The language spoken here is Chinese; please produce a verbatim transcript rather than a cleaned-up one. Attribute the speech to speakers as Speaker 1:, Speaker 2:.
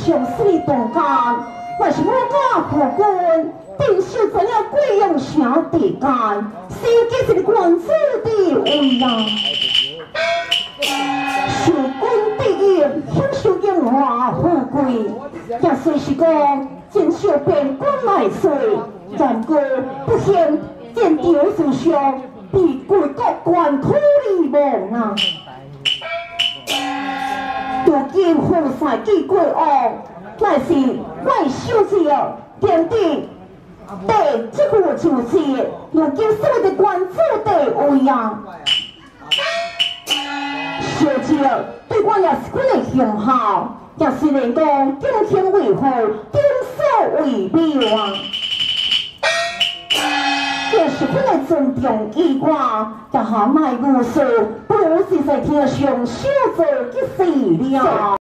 Speaker 1: 上水动间，还是我家父君，定是怎样贵阳城地间，小姐是官子的位呀。受君第一，享受荣华富贵，也虽是讲真受边关来岁，然过不幸见条事上被贵国官土里亡啊！如今富帅既归王，乃是外小姐点滴。对，这个就是如今所谓的官子地位啊！小姐对我也是款的雄厚，也是能讲今天为何天所为妙啊！也是款的尊重依挂，也下乃无数，不如是在天上小做一事了。